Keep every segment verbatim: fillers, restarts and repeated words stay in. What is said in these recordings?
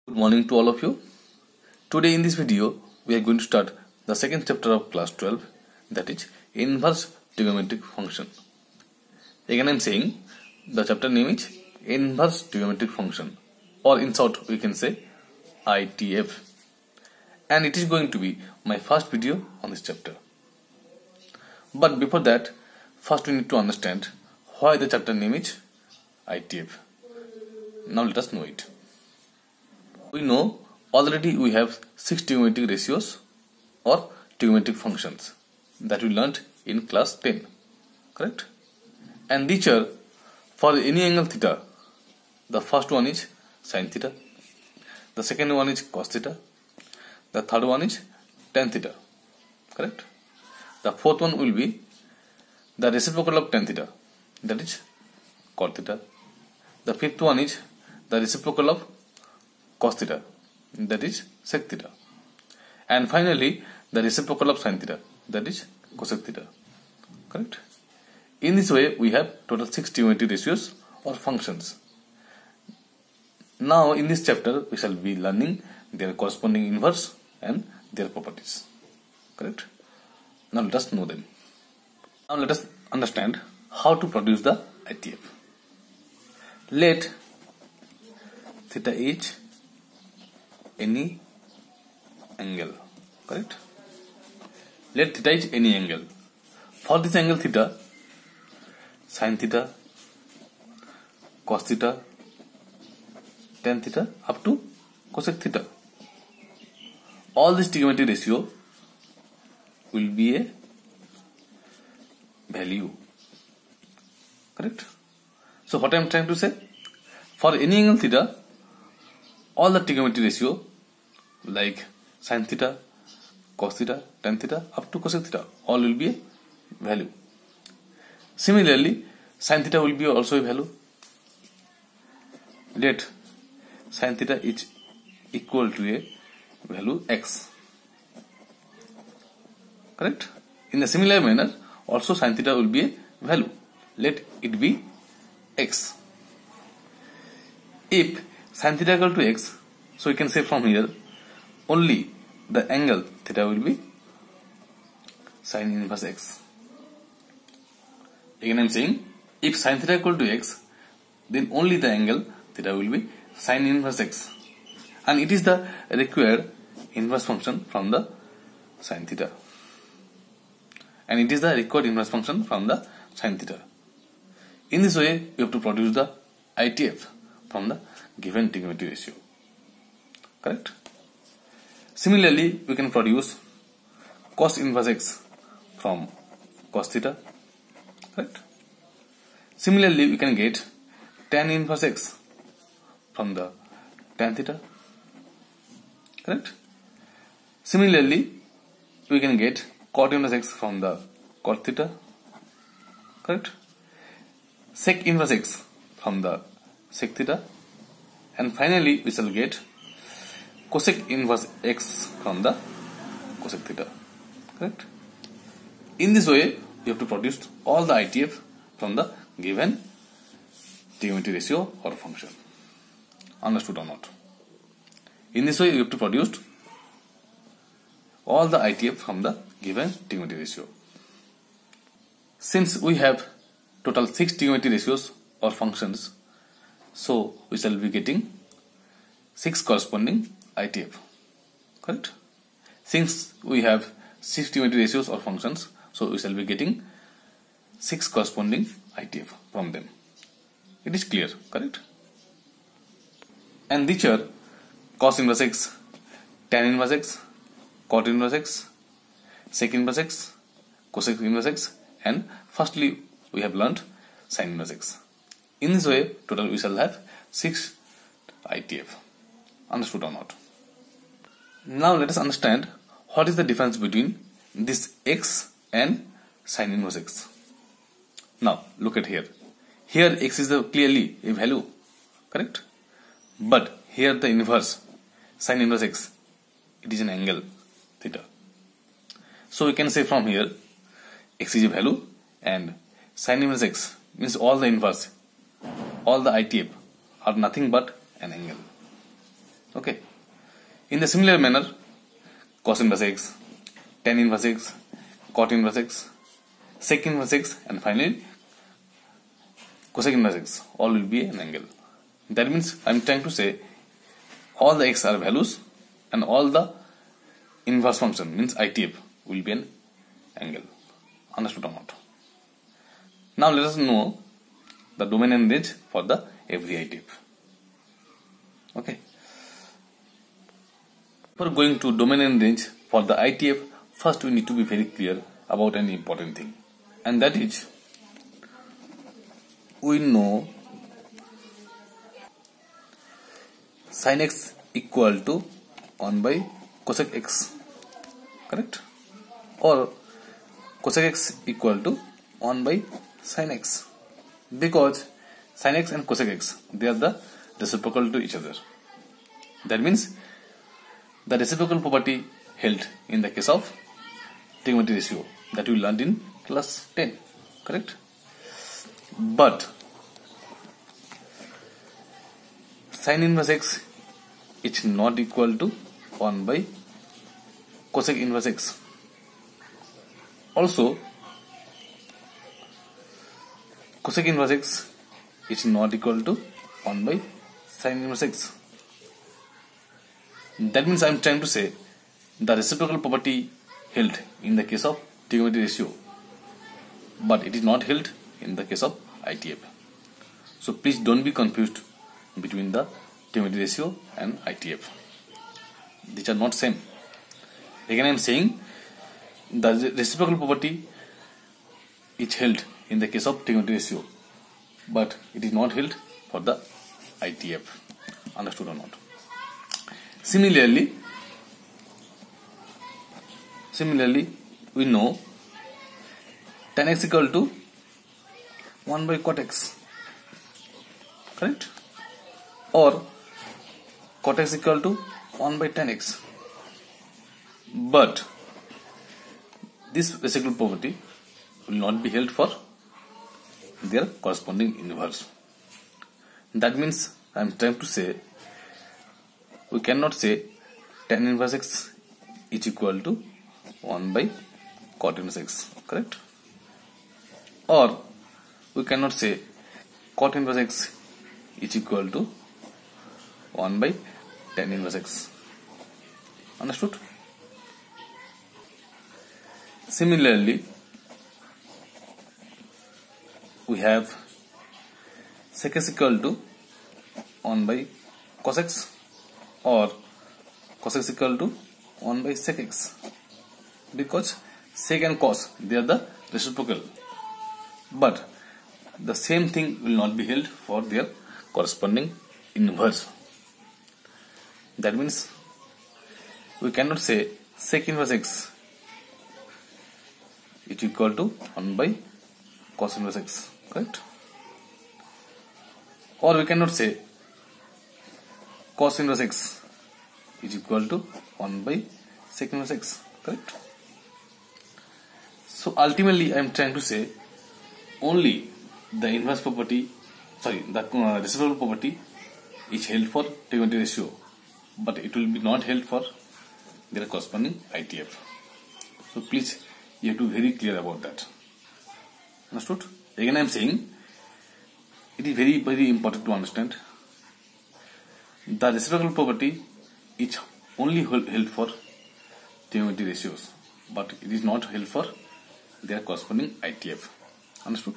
Good morning to all of you. Today in this video we are going to start the second chapter of class twelve, that is inverse trigonometric function. Again I am saying the chapter name is inverse trigonometric function, or in short we can say I T F, and it is going to be my first video on this chapter. But before that, first we need to understand why the chapter name is I T F. Now let us know it. We know already we have six trigonometric ratios or trigonometric functions that we learnt in class ten, correct? And these are for any angle theta. The first one is sin theta, the second one is cos theta, the third one is tan theta, correct? The fourth one will be the reciprocal of tan theta, that is cot theta. The fifth one is the reciprocal of cos theta, that is sec theta, and finally the reciprocal of sin theta, that is cosec theta, correct? In this way we have total six trigonometric ratios or functions. Now in this chapter we shall be learning their corresponding inverse and their properties, correct? Now let us know them. Now let us understand how to produce the I T F. Let theta is any angle, correct? Let theta is any angle. For this angle theta, sin theta, cos theta, tan theta up to cosec theta, all this trigonometric ratio will be a value, correct? So what I am trying to say, for any angle theta, all the trigonometric ratio like sin theta, cos theta, tan theta up to cosec theta, all will be a value. Similarly, sin theta will be also a value. Let sin theta is equal to a value x, correct? In a similar manner, also sin theta will be a value. Let it be x. If sin theta equal to x, so we can say from here only the angle theta will be sin inverse x. Again I am saying, if sin theta equal to x, then only the angle theta will be sin inverse x, and it is the required inverse function from the sin theta, and it is the required inverse function from the sin theta. In this way we have to produce the I T F from the given trigonometric ratio, correct? Similarly, we can produce cos inverse x from cos theta, correct? Similarly, we can get tan inverse x from the tan theta, correct? Similarly, we can get cot inverse x from the cot theta, correct? Sec inverse x from the sec theta, and finally we shall get cosec inverse x from the cosec theta, correct? In this way you have to produce all the I T F from the given trigonometric ratio or function. Understood or not? In this way you have to produce all the I T F from the given trigonometric ratio. Since we have total six trigonometric ratios or functions, so we shall be getting six corresponding I T F, correct? Since we have six trigonometric ratios or functions, so we shall be getting six corresponding I T F from them. It is clear, correct? And these are cos inverse x, tan inverse x, cot inverse x, sec inverse x, cosec inverse x, and firstly we have learnt sin inverse x. In this way total we shall have six I T F. Understood or not? Now let us understand what is the difference between this x and sin inverse x. Now look at here. Here x is the clearly a value, correct? But here the inverse, sin inverse x, it is an angle theta. So we can say from here x is a value and sin inverse x means all the inverse, all the I T F are nothing but an angle. Okay. In the similar manner, cos inverse x, tan inverse x, cot inverse x, sec inverse x, and finally cosec inverse x, all will be an angle. That means I am trying to say all the x are values and all the inverse function means I T F will be an angle. Understood or not? Now let us know the domain and range for the every I T F. Okay. For going to domain and range for the I T F, first we need to be very clear about an important thing, and that is we know sin x equal to one by cosec x, correct? Or cosec x equal to one by sin x, because sin x and cosec x, they are the reciprocal to each other. That means the reciprocal property held in the case of trigonometry ratio that we learned in class ten, correct? But sin inverse x is not equal to one by cosec inverse x. Also, cosec inverse x is not equal to one by sin inverse x. That means I am trying to say the reciprocal property held in the case of trigonometry ratio, but it is not held in the case of I T F. So please don't be confused between the trigonometry ratio and I T F. These are not same. Again I am saying the reciprocal property is held in the case of trigonometry ratio, but it is not held for the I T F. Understood or not? Similarly, similarly we know tan x equal to one by cot x, correct? Or cot x equal to one by tan x. But this reciprocal property will not be held for their corresponding inverse. That means I am trying to say we cannot say tan inverse x is equal to one by cot inverse x, correct? Or we cannot say cot inverse x is equal to one by tan inverse x. Understood? Similarly, we have sec x equal to one by cos x, or cos x equal to one by sec x, because sec and cos, they are the reciprocal, but the same thing will not be held for their corresponding inverse. That means we cannot say sec inverse x is equal to one by cos inverse x, correct? Or we cannot say cos inverse x is equal to one by sec inverse x, correct? So ultimately I am trying to say only the inverse property, sorry, the uh, reciprocal property is held for trigonometry ratio, but it will be not held for their corresponding I T F. So please, you have to be very clear about that. Understood? Again I am saying it is very very important to understand the reciprocal property is only held for trigonometry ratios, but it is not held for their corresponding I T F. Understood?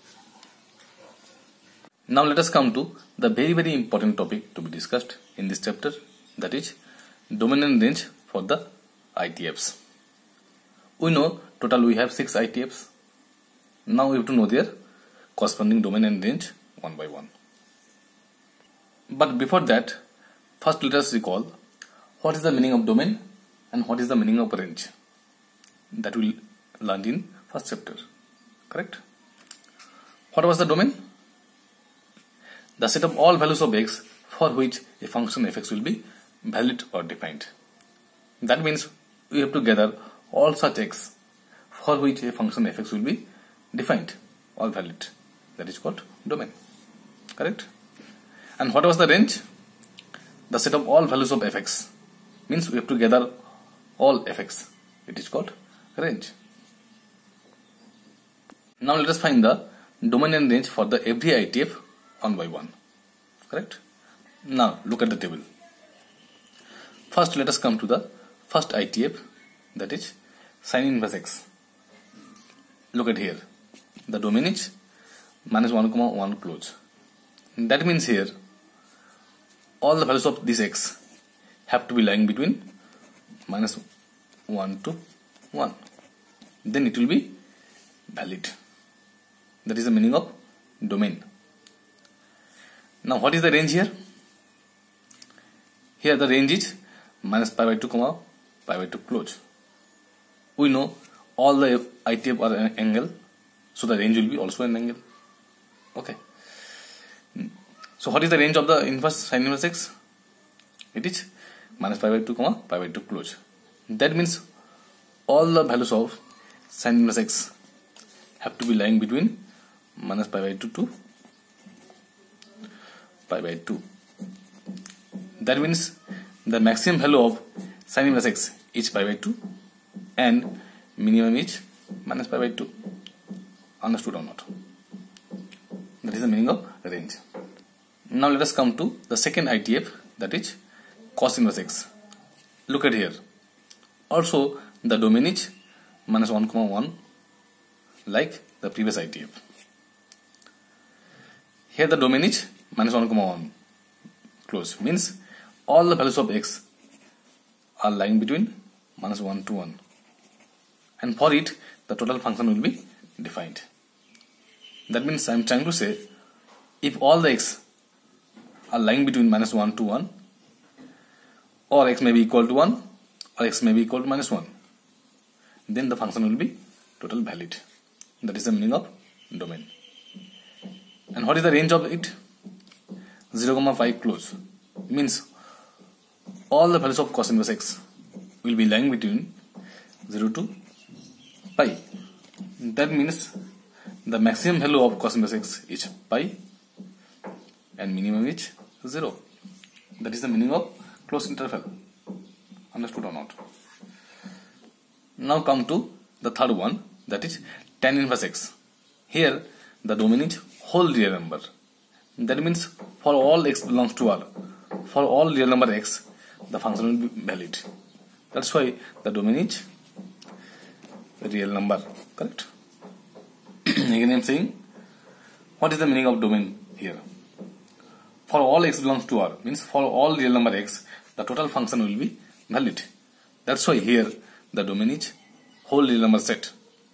Now let us come to the very very important topic to be discussed in this chapter, that is domain and range for the I T Fs. We know total we have six I T Fs. Now we have to know their corresponding domain and range one by one. But before that, first let us recall what is the meaning of domain and what is the meaning of range. That we learned in first chapter, correct? What was the domain? The set of all values of x for which a function fx will be valid or defined. That means we have to gather all such x for which a function fx will be defined or valid. That is called domain, correct? And what was the range? the set of all values of fx. Means we have to gather all fx. It is called range. Now let us find the domain and range for the every I T F one by one. Correct? Now look at the table. First let us come to the first I T F, that is sin inverse x. Look at here. The domain is minus one comma one close. That means here all the values of this x have to be lying between minus one to one. Then it will be valid. That is the meaning of domain. Now what is the range here? Here the range is minus pi by two comma pi by two close. We know all the I T F are an angle, so the range will be also an angle. Okay. So what is the range of the inverse sin inverse x? It is minus pi by two comma pi by two close. That means all the values of sin inverse x have to be lying between minus pi by two to pi by two. That means the maximum value of sin inverse x is pi by two and minimum is minus pi by two. Understood or not? That is the meaning of range. Now let us come to the second I T F, that is cos inverse x. Look at here. Also the domain is minus one comma one like the previous I T F. Here the domain is minus one comma one close, means all the values of x are lying between minus one to one, and for it the total function will be defined. That means I am trying to say, if all the x are lying between minus one to one, or x may be equal to one, or x may be equal to minus one, then the function will be total valid. That is the meaning of domain. And what is the range of it? zero comma five close, means all the values of cos inverse x will be lying between zero to pi. That means the maximum value of cos inverse x is pi and minimum is zero. That is the meaning of closed interval. Understood or not? Now come to the third one, that is tan inverse x. Here the domain is whole real number. That means for all x belongs to R, for all real number x, the function will be valid. That's why the domain is real number. Correct? Again I am saying, what is the meaning of domain here? For all x belongs to R, means for all real number x, the total function will be valid. That's why here the domain is whole real number set.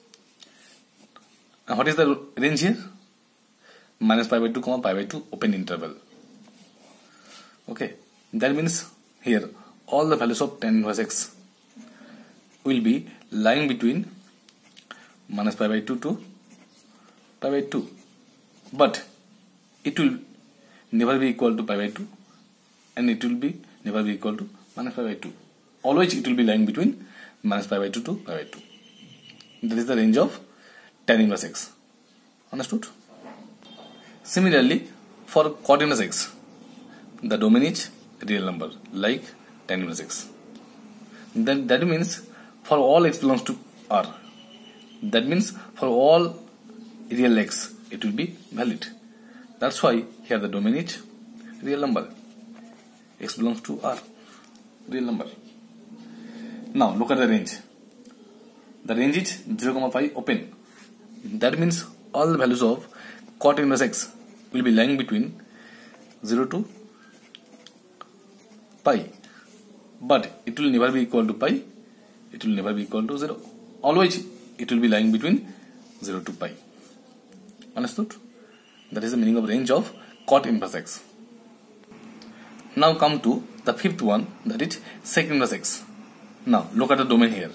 And what is the range here? Minus pi by two comma pi by two open interval. Okay, that means here all the values of tan inverse x will be lying between minus pi by two to pi by two, but it will never be equal to pi by two, and it will be never be equal to minus pi by two. Always it will be lying between minus pi by two to pi by two. That is the range of tan inverse x. Understood? Similarly, for cot inverse x, the domain is real number like tan inverse x. Then that means for all x belongs to R. That means for all real x it will be valid. That's why here the domain is real number. X belongs to R, real number. Now look at the range. The range is zero comma five open. That means all the values of cot inverse x will be lying between zero to pi, but it will never be equal to pi, it will never be equal to zero. Always it will be lying between zero to pi. Understood? That is the meaning of range of cot inverse x. Now come to the fifth one, that is sec inverse x. Now look at the domain here.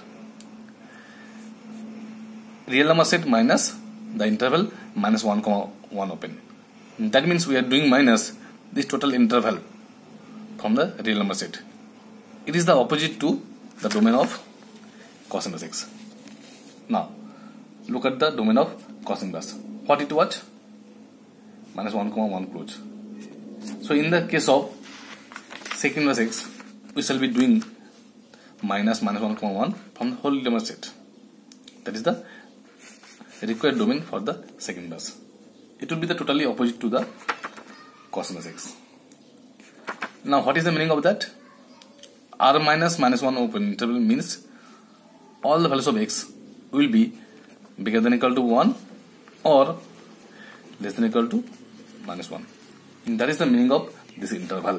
Real number set minus the interval minus one comma one open. That means we are doing minus this total interval from the real number set. It is the opposite to the domain of cos inverse x. Now look at the domain of cos inverse. What it was? Minus one comma one close. So in the case of sec inverse x, we shall be doing minus minus one comma one from the whole lemma set. That is the required domain for the sec inverse. It will be the totally opposite to the cos inverse x. Now what is the meaning of that? R minus minus one open interval means all the values of x will be bigger than or equal to one or less than or equal to minus one. And that is the meaning of this interval.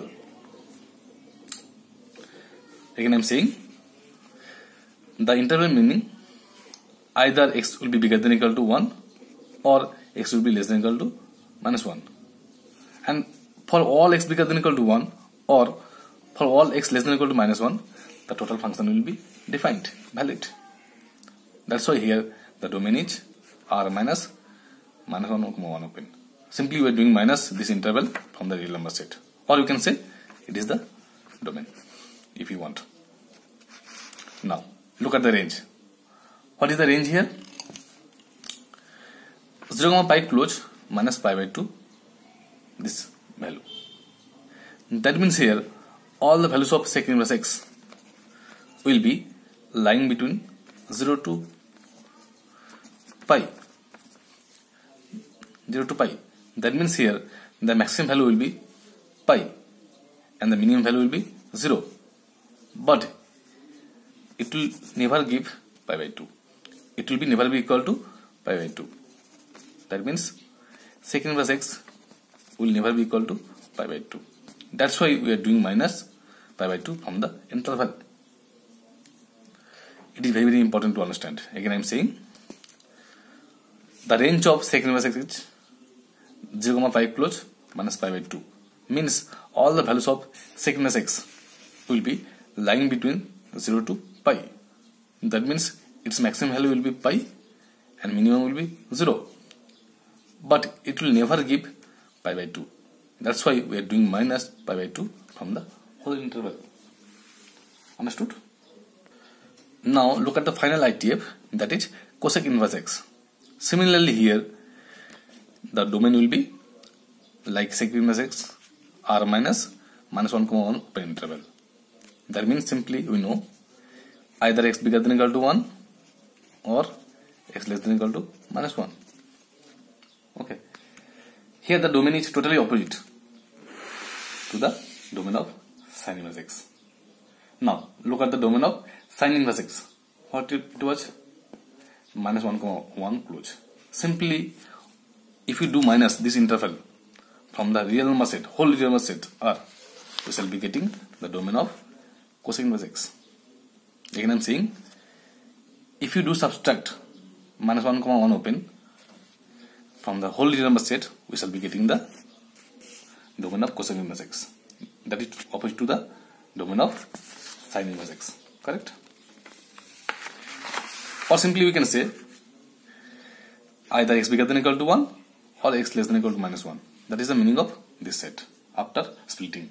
Again I am saying the interval meaning either x will be bigger than or equal to one or x will be less than or equal to minus one. And for all x bigger than or equal to one or for all x less than or equal to minus one, the total function will be defined, valid. That's why here the domain is R minus minus one comma one open. Simply we are doing minus this interval from the real number set, or you can say it is the domain if you want. Now look at the range. What is the range here? zero comma pi close minus pi by two, this value. That means here all the values of sec inverse x will be lying between zero to pi. zero to pi. That means here the maximum value will be pi and the minimum value will be zero. But it will never give pi by two. It will be never be equal to pi by two. That means sec inverse x will never be equal to pi by two. That's why we are doing minus pi by two from the interval. It is very very important to understand. Again I am saying the range of sec inverse x is zero comma pi close minus pi by two. Means all the values of sec inverse x will be lying between zero to pi. That means its maximum value will be pi and minimum will be zero. But it will never give pi by two. That's why we are doing minus pi by two from the whole interval. Understood? Now look at the final I T F, that is cosec inverse x. Similarly here the domain will be like sec inverse x R minus minus one comma one open interval. That means simply we know either x bigger than or equal to one or x less than or equal to minus one. Okay. Here the domain is totally opposite to the domain of sin inverse x. Now look at the domain of sin inverse x. What it was? Minus one comma one close. Simply if you do minus this interval from the real number set, whole real number set R, we shall be getting the domain of cosec inverse x. Again I am saying if you do subtract minus one comma one open from the whole real number set, we shall be getting the domain of cosec inverse x. That is opposite to the domain of sin inverse x. Correct? Or simply we can say either x bigger than or equal to one or x less than or equal to minus one. That is the meaning of this set after splitting.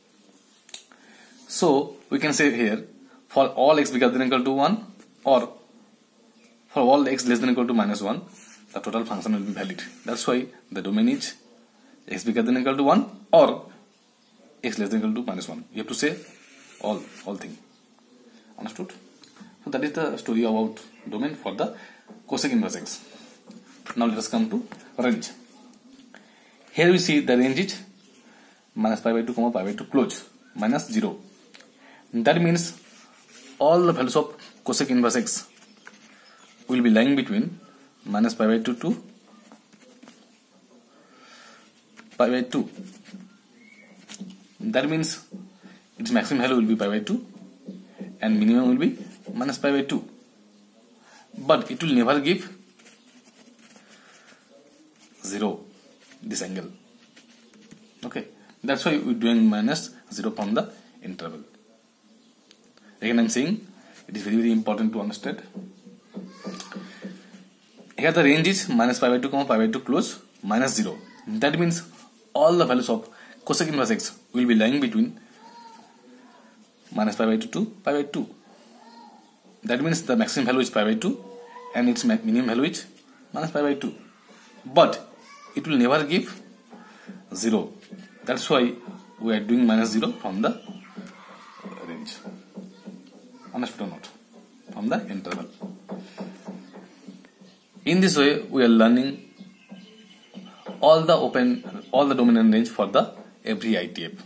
So we can say here for all x bigger than or equal to one or for all x less than or equal to minus one, the total function will be valid. That's why the domain is x bigger than or equal to one or x less than or equal to minus one. You have to say all, all thing. Understood? So that is the story about domain for the cosec inverse x. Now let us come to range. Here we see the range is minus pi by two comma pi by two close minus zero. That means all the values of cosec inverse x will be lying between minus pi by two to pi by two. That means its maximum value will be pi by two and minimum will be minus pi by two. But it will never give zero, this angle. Okay, that's why we're doing minus zero from the interval. Again I'm saying it is very very important to understand. Here the range is minus pi by two comma pi by two close minus zero. That means all the values of cosec inverse x will be lying between minus pi by two to pi by two. That means the maximum value is pi by two and its minimum value is minus pi by two. But it will never give zero. That's why we are doing minus zero from the Understood or not? From the interval. In this way, we are learning all the open, all the domain and range for the every I T F.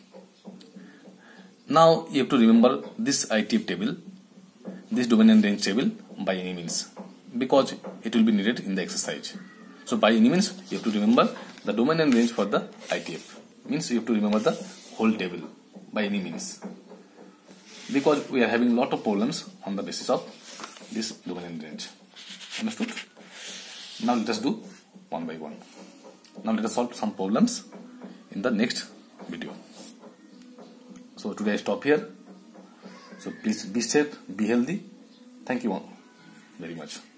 Now you have to remember this I T F table, this domain and range table by any means, because it will be needed in the exercise. So by any means you have to remember the domain and range for the I T F. Means you have to remember the whole table by any means, because we are having lot of problems on the basis of this domain and range. Understood? Now let us do one by one. Now let us solve some problems in the next video. So today I stop here. So please be safe, be healthy. Thank you all very much.